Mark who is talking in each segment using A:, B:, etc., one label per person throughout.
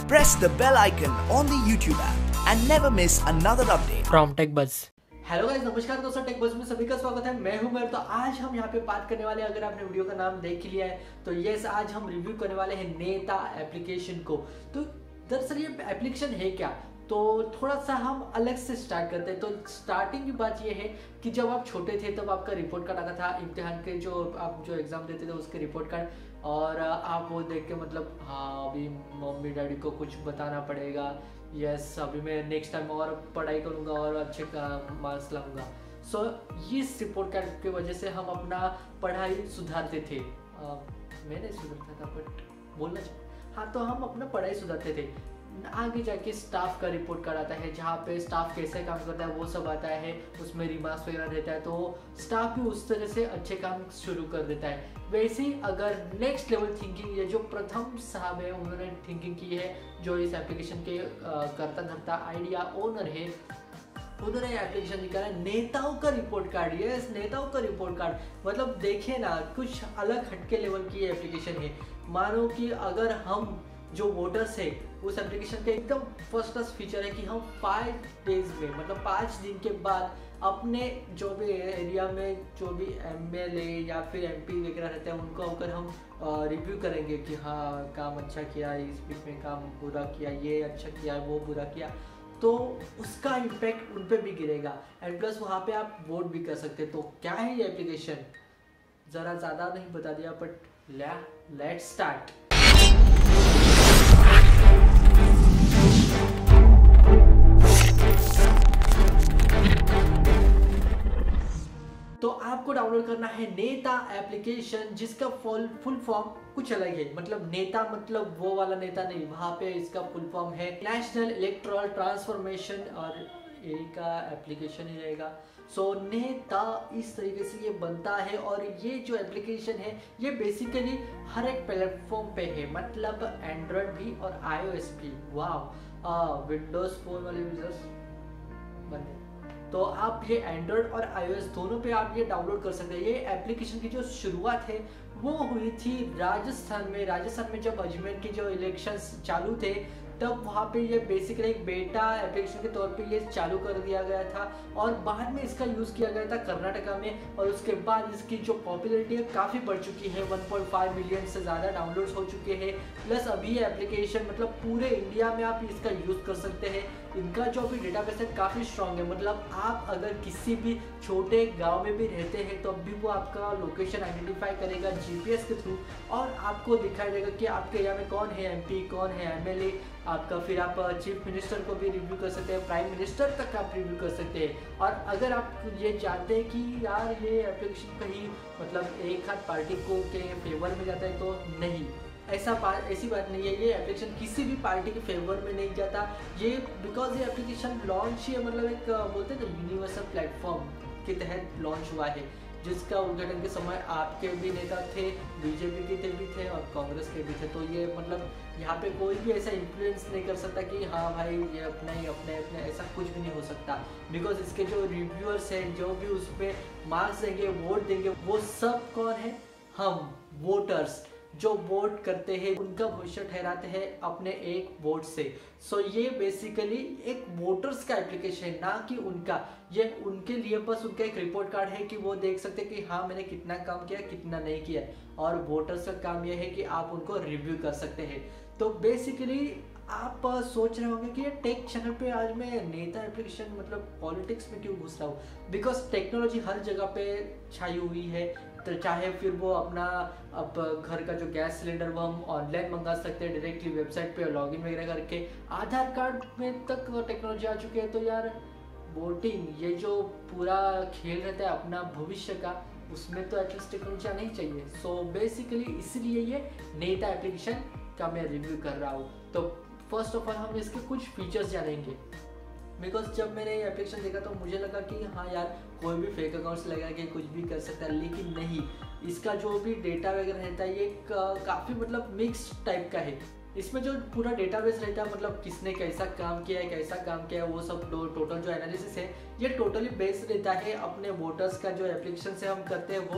A: press the bell icon on the YouTube app and never miss another update
B: from TechBuzz।
C: Hello guys, नमस्कार दोस्तों, take buzz में सभी का स्वागत है। मैं हूं मेर। तो आज हम यहां पे बात करने वाले हैं, अगर आपने वीडियो का नाम देख लिया है तो यस, आज हम रिव्यू करने वाले हैं नेता एप्लीकेशन को। तो दरअसल ये एप्लीकेशन है क्या, तो थोड़ा सा हम अलग से स्टार्ट करते हैं। तो स्टार्टिंग की बात ये है कि जब आप छोटे थे तब आपका रिपोर्ट कार्ड आता था, इम्तिहान के जो आप जो एग्जाम देते थे उसके रिपोर्ट कार्ड, और आप वो देख के मतलब हाँ अभी मम्मी डैडी को कुछ बताना पड़ेगा, यस अभी मैं नेक्स्ट टाइम और पढ़ाई करूँगा और अच्छे मार्क्स लाऊंगा। सो इस रिपोर्ट कार्ड की वजह से हम अपना पढ़ाई सुधारते थे। मैं नहीं सुधारता था बट बोलना चाहिए, हाँ तो हम अपना पढ़ाई सुधारते थे। आगे जाके स्टाफ का रिपोर्ट कार्ड आता है जहाँ पे स्टाफ कैसे काम करता है वो सब आता है, उसमें रिमार्क्स वगैरह रहता है, तो स्टाफ भी उस तरह से अच्छे काम शुरू कर देता है। वैसे ही अगर नेक्स्ट लेवल थिंकिंग, ये जो प्रथम साहब है उन्होंने थिंकिंग की है, जो इस एप्लीकेशन के करता धरता आइडिया ओनर है, उन्होंने एप्लीकेशन निकाला नेताओं का रिपोर्ट कार्ड। यस, नेताओं का रिपोर्ट कार्ड, मतलब देखिए ना, कुछ अलग हटके लेवल की एप्लीकेशन है। मानो कि अगर हम जो वोटर्स है उस एप्लीकेशन का एकदम फर्स्ट क्लास फीचर है कि हम 5 डेज में, मतलब 5 दिन के बाद अपने जो भी एरिया में जो भी एमएलए या फिर एमपी वगैरह रहते हैं उनको अगर हम रिव्यू करेंगे कि हाँ काम अच्छा किया, इस बीच में काम बुरा किया, ये अच्छा किया, वो बुरा किया, तो उसका इम्पैक्ट उन पर भी गिरेगा। एंड प्लस वहाँ पे आप वोट भी कर सकते हैं। तो क्या है ये एप्लीकेशन, ज़रा ज़्यादा नहीं बता दिया बट लेट्स स्टार्ट। तो आपको डाउनलोड करना है नेता एप्लीकेशन, जिसका फुल फॉर्म कुछ अलग है। मतलब नेता मतलब वो वाला नेता नहीं, वहाँ पे इसका फुल फॉर्म है नेशनल इलेक्टोरल ट्रांसफॉर्मेशन, और यही का एप्लीकेशन ही रहेगा। सो नेता इस तरीके से ये बनता है, और ये जो एप्लीकेशन है ये बेसिकली हर एक प्लेटफॉर्म पे है, मतलब एंड्रॉयड भी और iOS भी। वाह, विंडोज फोन वाले यूजर्स बने, तो आप ये एंड्रॉयड और iOS दोनों पे आप ये डाउनलोड कर सकते हैं। ये एप्लीकेशन की जो शुरुआत है वो हुई थी राजस्थान में जब अजमेर के जो इलेक्शंस चालू थे तब वहाँ पे ये बेसिकली एक बेटा एप्लीकेशन के तौर पे ये चालू कर दिया गया था, और बाद में इसका यूज़ किया गया था कर्नाटका में, और उसके बाद इसकी जो पॉपुलैरिटी है काफ़ी बढ़ चुकी है, 1.5 मिलियन से ज़्यादा डाउनलोड्स हो चुके हैं। प्लस अभी ये एप्लीकेशन मतलब पूरे इंडिया में आप इसका यूज़ कर सकते हैं। इनका जो अभी डेटाबेस है काफ़ी स्ट्रॉन्ग है, मतलब आप अगर किसी भी छोटे गांव में भी रहते हैं तो अभी वो आपका लोकेशन आइडेंटिफाई करेगा जीपीएस के थ्रू, और आपको दिखाई देगा कि आपके एरिया में कौन है एमपी, कौन है एमएलए आपका। फिर आप चीफ मिनिस्टर को भी रिव्यू कर सकते हैं, प्राइम मिनिस्टर तक आप रिव्यू कर सकते हैं। और अगर आप ये जानते हैं कि यार ये एप्लीकेशन कहीं मतलब एक हाथ पार्टी को के फेवर में जाता है, तो नहीं, ऐसी बात नहीं है। ये एप्लीकेशन किसी भी पार्टी के फेवर में नहीं जाता, ये बिकॉज ये एप्लीकेशन लॉन्च ही मतलब एक बोलते हैं ना यूनिवर्सल प्लेटफॉर्म के तहत लॉन्च हुआ है, जिसका उद्घाटन के समय आपके भी नेता थे, बीजेपी के भी थे और कांग्रेस के भी थे। तो ये मतलब यहाँ पे कोई भी ऐसा इन्फ्लुएंस नहीं कर सकता कि हाँ भाई ये अपना ही अपने ऐसा कुछ भी नहीं हो सकता, बिकॉज इसके जो रिव्यूअर्स हैं, जो भी उस पर मार्क्स देंगे, वोट देंगे, वो सब कौन है, हम वोटर्स जो वोट करते हैं, उनका भविष्य ठहराते हैं अपने एक वोट से। सो ये बेसिकली एक वोटर्स का एप्लीकेशन है, ना कि उनका। ये उनके लिए बस उनका एक रिपोर्ट कार्ड है कि वो देख सकते हैं कि हाँ मैंने कितना काम किया, कितना नहीं किया, और वोटर्स का काम यह है कि आप उनको रिव्यू कर सकते हैं। तो बेसिकली आप सोच रहे होंगे कि ये टेक चैनल पे आज मैं नेता एप्लीकेशन मतलब पॉलिटिक्स में क्यों घुस रहा हूँ, बिकॉज टेक्नोलॉजी हर जगह पे छाई हुई है। तो चाहे फिर वो अपना अब घर का जो गैस सिलेंडर वो हम ऑनलाइन मंगा सकते हैं डायरेक्टली वेबसाइट पे लॉगिन वगैरह करके, आधार कार्ड में तक टेक्नोलॉजी आ चुकी है। तो यार वोटिंग, ये जो पूरा खेल रहता है अपना भविष्य का, उसमें तो एटलीस्ट टेक्नोलॉजी आनी ही चाहिए। सो बेसिकली इसलिए ये नेता एप्लीकेशन का मैं रिव्यू कर रहा हूँ। तो फर्स्ट ऑफ ऑल हम इसके कुछ फीचर्स जानेंगे, बिकॉज जब मैंने ये एप्लीकेशन देखा तो मुझे लगा कि हाँ यार कोई भी फेक अकाउंट्स लगा के कुछ भी कर सकता है, लेकिन नहीं, इसका जो भी डेटा वगैरह रहता है ये काफ़ी मतलब मिक्स टाइप का है। इसमें जो पूरा डेटाबेस रहता है, मतलब किसने कैसा काम किया है, कैसा काम किया है, वो सब टोटल जो एनालिसिस है ये टोटली बेस्ड रहता है अपने वोटर्स का। जो एप्लीकेशन से हम करते हैं वोट,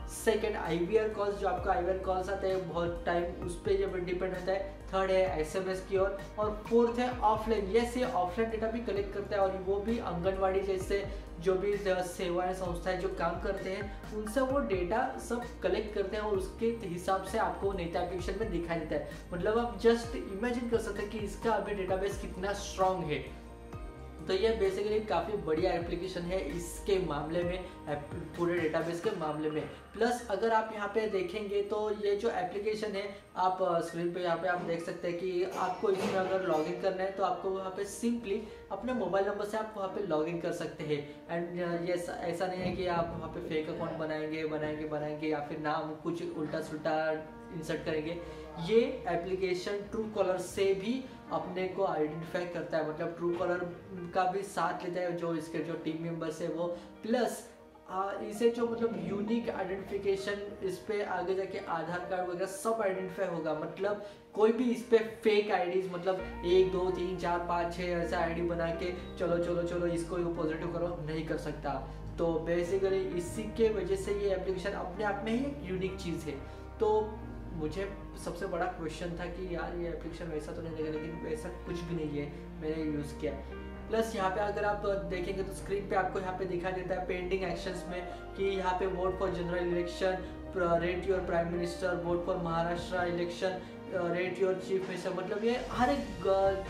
C: सेकंड IVR कॉल्स, जो आपका IVR कॉल्स आते हैं बहुत टाइम उस पर ये डिपेंड रहता है। थर्ड है SMS की ओर, और फोर्थ है ऑफलाइन। ये ऑफलाइन डेटा भी कलेक्ट करता है, और वो भी आंगनवाड़ी जैसे जो भी सेवाएं संस्थाएं जो काम करते हैं उनसे वो डेटा सब कलेक्ट करते हैं, और उसके हिसाब से आपको नेता एप्लीकेशन में दिखाई देता है। मतलब आप जस्ट इमेजिन कर सकते हैं कि इसका अभी डेटाबेस कितना स्ट्रांग है। तो ये बेसिकली काफ़ी बढ़िया एप्लीकेशन है इसके मामले में, पूरे डेटाबेस के मामले में। प्लस अगर आप यहाँ पे देखेंगे तो ये जो एप्लीकेशन है, आप स्क्रीन पे यहाँ पे आप देख सकते हैं कि आपको इसमें अगर लॉगिन करना है तो आपको वहाँ पे सिंपली अपने मोबाइल नंबर से आप वहाँ पे लॉगिन कर सकते हैं। एंड ये ऐसा नहीं है कि आप वहाँ पे फेक अकाउंट बनाएंगे या फिर नाम कुछ उल्टा सुल्टा इंसर्ट करेंगे। ये एप्लीकेशन ट्रू कॉलर से भी अपने को आइडेंटिफाई करता है, मतलब ट्रू कॉलर का भी साथ लेता है जो इसके जो टीम मेंबर्स है वो। प्लस इसे जो मतलब यूनिक आइडेंटिफिकेशन, इस पे आगे जाके आधार कार्ड वगैरह सब आइडेंटिफाई होगा। मतलब कोई भी इस पे फेक आईडीज, मतलब 1 2 3 4 5 6 ऐसा आईडी बना के चलो इसको पॉजिटिव करो, नहीं कर सकता। तो बेसिकली इसी के वजह से ये एप्लीकेशन अपने आप में ही एक यूनिक चीज़ है। तो मुझे सबसे बड़ा क्वेश्चन था कि यार ये एप्लीकेशन वैसा तो नहीं लगेगा, लेकिन वैसा कुछ भी नहीं है, मैंने यूज़ किया। प्लस यहाँ पे अगर आप देखेंगे तो स्क्रीन पे आपको यहाँ पे दिखाई देता है पेंडिंग एक्शंस में कि यहाँ पे vote for general election, rate your prime minister, vote for Maharashtra election, rate your chief minister. मतलब ये हर एक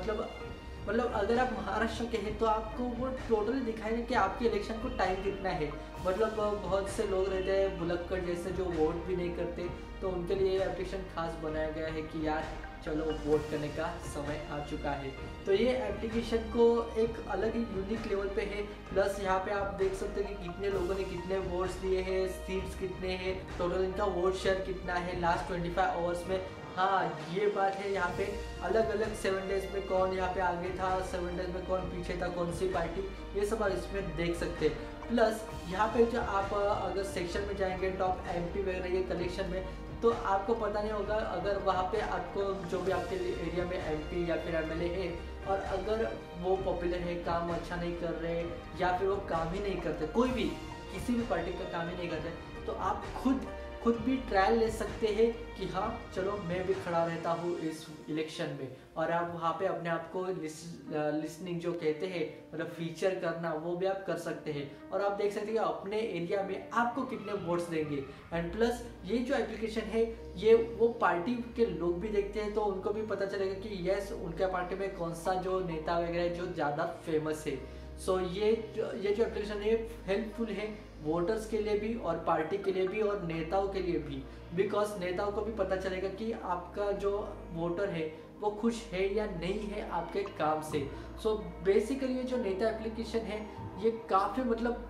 C: मतलब अगर आप महाराष्ट्र के हैं तो आपको वो टोटली दिखाएंगे कि आपके इलेक्शन को टाइम कितना है। मतलब बहुत से लोग रहते हैं बुलक्कड़ जैसे जो वोट भी नहीं करते, तो उनके लिए एप्लीकेशन खास बनाया गया है कि यार चलो वोट करने का समय आ चुका है। तो ये एप्लीकेशन को एक अलग ही यूनिक लेवल पे है। प्लस यहाँ पे आप देख सकते हैं कि कितने लोगों ने कितने वोट्स दिए हैं, सीट्स कितने हैं, टोटल इनका वोट शेयर कितना है लास्ट 25 आवर्स में। हाँ ये बात है, यहाँ पे अलग अलग 7 डेज में कौन यहाँ पे आगे था, 7 डेज में कौन पीछे था, कौन सी पार्टी, ये सब आप इसमें देख सकते हैं। प्लस यहाँ पे जो आप अगर सेक्शन में जाएंगे टॉप MP वगैरह ये कलेक्शन में, तो आपको पता नहीं होगा अगर वहाँ पे आपको जो भी आपके एरिया में MP या फिर MLA है, और अगर वो पॉपुलर है, काम अच्छा नहीं कर रहे, या फिर वो काम ही नहीं करते, कोई भी किसी भी पार्टी का काम ही नहीं करते, तो आप खुद भी ट्रायल ले सकते हैं कि हाँ चलो मैं भी खड़ा रहता हूँ इस इलेक्शन में। और आप वहाँ पे अपने आप को लिसनिंग जो कहते हैं, मतलब फीचर करना, वो भी आप कर सकते हैं। और आप देख सकते हैं कि अपने एरिया में आपको कितने वोट्स देंगे। एंड प्लस ये जो एप्लीकेशन है ये वो पार्टी के लोग भी देखते हैं, तो उनको भी पता चलेगा कि यस उनके पार्टी में कौन सा जो नेता वगैरह जो ज़्यादा फेमस है। सो ये जो एप्लीकेशन है हेल्पफुल है वोटर्स के लिए भी, और पार्टी के लिए भी, और नेताओं के लिए भी। बिकॉज नेताओं को भी पता चलेगा कि आपका जो वोटर है वो खुश है या नहीं है आपके काम से। सो बेसिकली ये जो नेता एप्लीकेशन है ये काफ़ी मतलब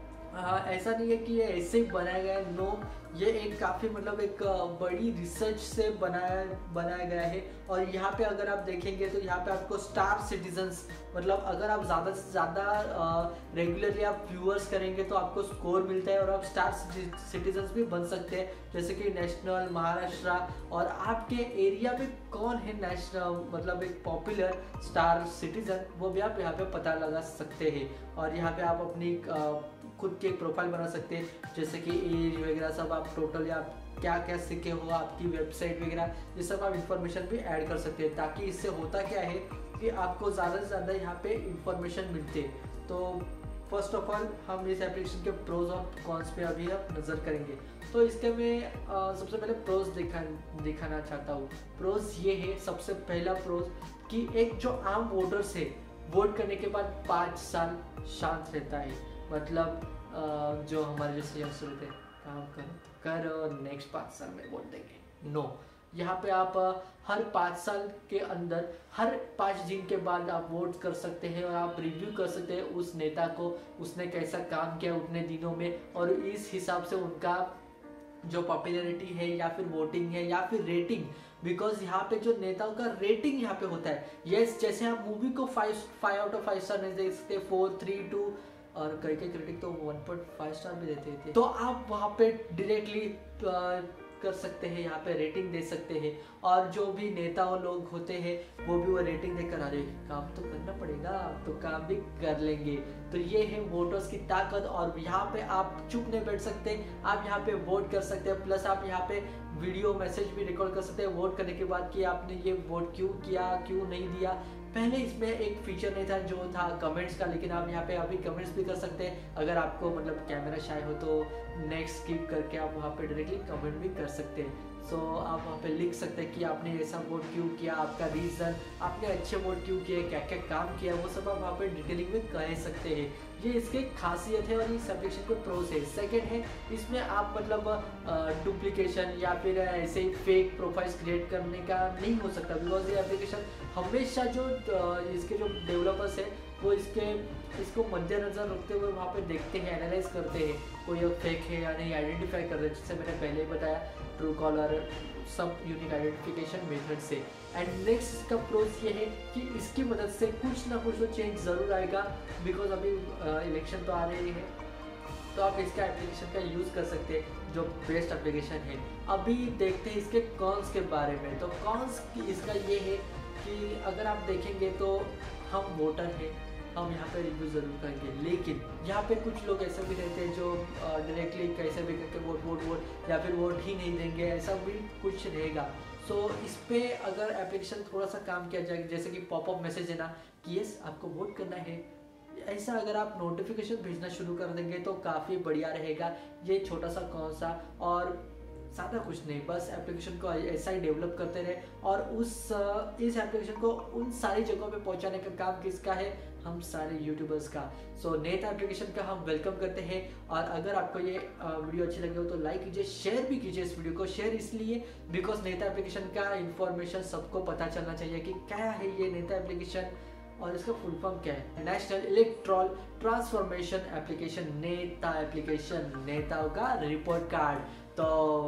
C: ऐसा नहीं है कि ये ऐसे ही बनाया गया है, नो, ये एक काफ़ी मतलब एक बड़ी रिसर्च से बनाया गया है। और यहाँ पे अगर आप देखेंगे तो यहाँ पे आपको स्टार सिटीजन्स, मतलब अगर आप ज़्यादा से ज़्यादा रेगुलरली आप व्यूअर्स करेंगे तो आपको स्कोर मिलता है, और आप स्टार सिटीजन्स भी बन सकते हैं, जैसे कि नेशनल, महाराष्ट्र, और आपके एरिया में कौन है नेशनल मतलब एक पॉपुलर स्टार सिटीजन, वो भी आप यहाँ पे पता लगा सकते हैं। और यहाँ पे आप अपनी खुद की एक प्रोफाइल बना सकते हैं, जैसे कि एज वगैरह सब आप टोटली आप क्या क्या सीखे हो, आपकी वेबसाइट वगैरह, ये सब आप इंफॉर्मेशन भी ऐड कर सकते हैं। ताकि इससे होता क्या है कि आपको ज़्यादा से ज़्यादा यहाँ पे इंफॉर्मेशन मिलते। तो फर्स्ट ऑफ ऑल हम इस एप्लीकेशन के प्रोज और कॉन्स पे अभी आप नज़र करेंगे। तो इसके मैं सबसे पहले प्रोज दिखाना चाहता हूँ। प्रोज ये है, सबसे पहला प्रोज कि एक जो आम वोटर्स है वोट करने के बाद 5 साल शांत रहता है। मतलब जो हमारे जैसे यंगस्टर रहते हैं, काम करो नेक्स्ट 5 साल में वोट देंगे, नो, यहाँ पे आप हर 5 साल के अंदर हर 5 दिन के बाद आप वोट कर सकते हैं, और आप रिव्यू कर सकते हैं उस नेता को, उसने कैसा काम किया उतने दिनों में, और इस हिसाब से उनका जो पॉपुलैरिटी है या फिर वोटिंग है या फिर रेटिंग। बिकॉज यहाँ पे जो नेताओं का रेटिंग यहाँ पे होता है, यस जैसे आप मूवी को 5 आउट ऑफ 5 स्टार नहीं दे सकते, 4, 3, 2, और कई क्रिटिक तो 1.5 स्टार भी देते थे, तो आप वहाँ पे डायरेक्टली कर सकते हैं, यहाँ पे रेटिंग दे सकते हैं और जो भी नेताओं लोग होते हैं वो भी वो रेटिंग देकर, अरे काम तो करना पड़ेगा तो काम भी कर लेंगे। तो ये है वोटर्स की ताकत। और यहाँ पे आप चुप नहीं बैठ सकते, आप यहाँ पे वोट कर सकते हैं। प्लस आप यहाँ पे वीडियो मैसेज भी रिकॉर्ड कर सकते हैं वोट करने के बाद कि आपने ये वोट क्यों किया, क्यों नहीं दिया। पहले इसमें एक फीचर नहीं था जो था कमेंट्स का, लेकिन आप यहाँ पे अभी कमेंट्स भी कर सकते हैं। अगर आपको मतलब कैमरा शाय हो तो नेक्स्ट स्किप करके आप वहाँ पे डायरेक्टली कमेंट भी कर सकते हैं। सो आप वहाँ पे लिख सकते हैं कि आपने ऐसा वोट क्यों किया, आपका रीज़न, आपने अच्छे वोट क्यों किए, क्या क्या काम किया, वो सब आप वहाँ पे डिटेलिंग में कह सकते हैं। ये इसकी खासियत है और इस एप्लीकेशन को प्रोस है। सेकेंड है, इसमें आप मतलब डुप्लीकेशन या फिर ऐसे ही फेक प्रोफाइल्स क्रिएट करने का नहीं हो सकता, बिकॉज ये एप्लीकेशन हमेशा जो इसके जो डेवलपर्स है वो इसको मद्देनजर रखते हुए वहाँ पे देखते हैं, एनालाइज करते हैं कोई फेक है या नहीं, आइडेंटिफाई कर रहे हैं, जिससे मैंने पहले ही बताया ट्रू कॉलर सब यूनिक आइडेंटिफिकेशन मेथड से। एंड नेक्स्ट इसका प्रोस ये है कि इसकी मदद से कुछ ना कुछ तो चेंज ज़रूर आएगा, बिकॉज अभी इलेक्शन तो आ रही है, तो आप इसका एप्लीकेशन का यूज़ कर सकते हैं जो बेस्ट एप्लीकेशन है। अभी देखते हैं इसके कॉन्स के बारे में। तो कॉन्स इसका ये है कि अगर आप देखेंगे तो हम वोटर हैं, हम यहाँ पे रिव्यू ज़रूर करेंगे, लेकिन यहाँ पे कुछ लोग ऐसे भी रहते हैं जो डायरेक्टली कैसे भी करके वोट या फिर वोट ही नहीं देंगे, ऐसा भी कुछ रहेगा। सो इस पर अगर एप्लीकेशन थोड़ा सा काम किया जाए, जैसे कि पॉपअप मैसेज है ना कि यस आपको वोट करना है, ऐसा अगर आप नोटिफिकेशन भेजना शुरू कर देंगे तो काफ़ी बढ़िया रहेगा। ये छोटा सा कौन सा और ज़्यादा कुछ नहीं, बस एप्लीकेशन को ऐसा ही डेवलप करते रहे और इस एप्लीकेशन को उन सारी जगहों पे पहुंचाने का काम किसका है, हम सारे यूट्यूबर्स का। सो नेता एप्लीकेशन का हम वेलकम करते हैं। और अगर आपको ये वीडियो अच्छी लगे हो तो लाइक कीजिए, शेयर भी कीजिए इस वीडियो को। शेयर इसलिए बिकॉज नेता एप्लीकेशन का इन्फॉर्मेशन सबको पता चलना चाहिए कि क्या है ये नेता एप्लीकेशन और इसका फुल फॉर्म क्या है। National electoral transformation application, Neta application, नेताओं का रिपोर्ट कार्ड। तो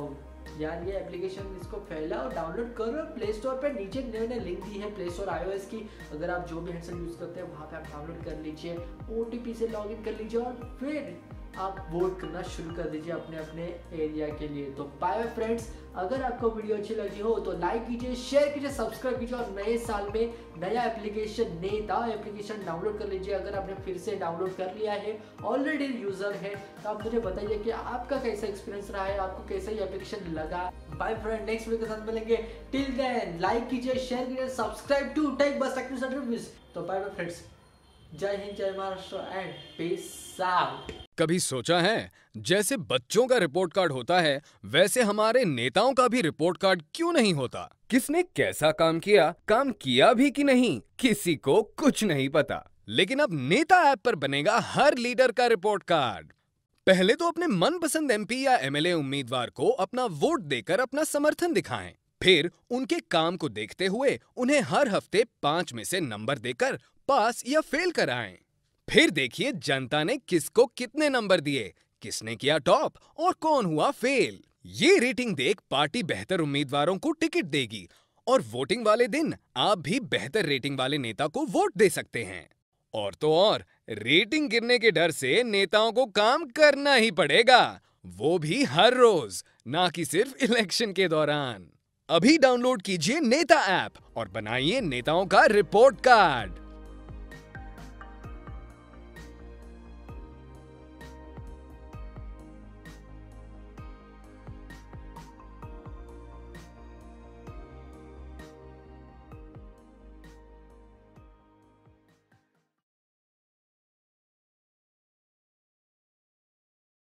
C: यार ये एप्लीकेशन इसको फैलाओ, डाउनलोड करो प्ले स्टोर पे, नीचे नए लिंक दी है प्ले स्टोर iOS की, अगर आप जो भी हैंडसेट यूज़ करते हैं वहाँ पे आप डाउनलोड कर लीजिए, OTP से लॉगिन कर लीजिए और फिर आप वोट करना शुरू कर दीजिए अपने अपने एरिया के लिए। तो बाय फ्रेंड्स, अगर आपको वीडियो अच्छी लगी हो तो लाइक कीजिए, शेयर कीजिए, सब्सक्राइब कीजिए और नए साल में नया एप्लीकेशन नेता एप्लीकेशन डाउनलोड कर लीजिए। अगर आपने फिर से डाउनलोड कर लिया है, ऑलरेडी यूजर है, तो आप मुझे बताइए कि आपका कैसा एक्सपीरियंस रहा है, आपको कैसा ये एप्लीकेशन लगा। बाय फ्रेंड, नेक्स्ट वीडियो के साथ मिलेंगे। टिल देन लाइक कीजिए, शेयर कीजिए, subscribe to TechBuzz technical. तो बाय फ्रेंड्स, जय हिंद, जय महाराष्ट्र एंड पीस आउट।
B: कभी सोचा है जैसे बच्चों का रिपोर्ट कार्ड होता है वैसे हमारे नेताओं का भी रिपोर्ट कार्ड क्यों नहीं होता? किसने कैसा काम किया भी कि नहीं, किसी को कुछ नहीं पता। लेकिन अब नेता ऐप पर बनेगा हर लीडर का रिपोर्ट कार्ड। पहले तो अपने मनपसंद MP या MLA उम्मीदवार को अपना वोट देकर अपना समर्थन दिखाएं। फिर उनके काम को देखते हुए उन्हें हर हफ्ते 5 में से नंबर देकर पास या फेल कराएं। फिर देखिए जनता ने किसको कितने नंबर दिए, किसने किया टॉप और कौन हुआ फेल। ये रेटिंग देख पार्टी बेहतर उम्मीदवारों को टिकट देगी और वोटिंग वाले दिन आप भी बेहतर रेटिंग वाले नेता को वोट दे सकते हैं। और तो और, रेटिंग गिरने के डर से नेताओं को काम करना ही पड़ेगा, वो भी हर रोज, ना कि सिर्फ इलेक्शन के दौरान। अभी डाउनलोड कीजिए नेता ऐप और बनाइए नेताओं का रिपोर्ट कार्ड।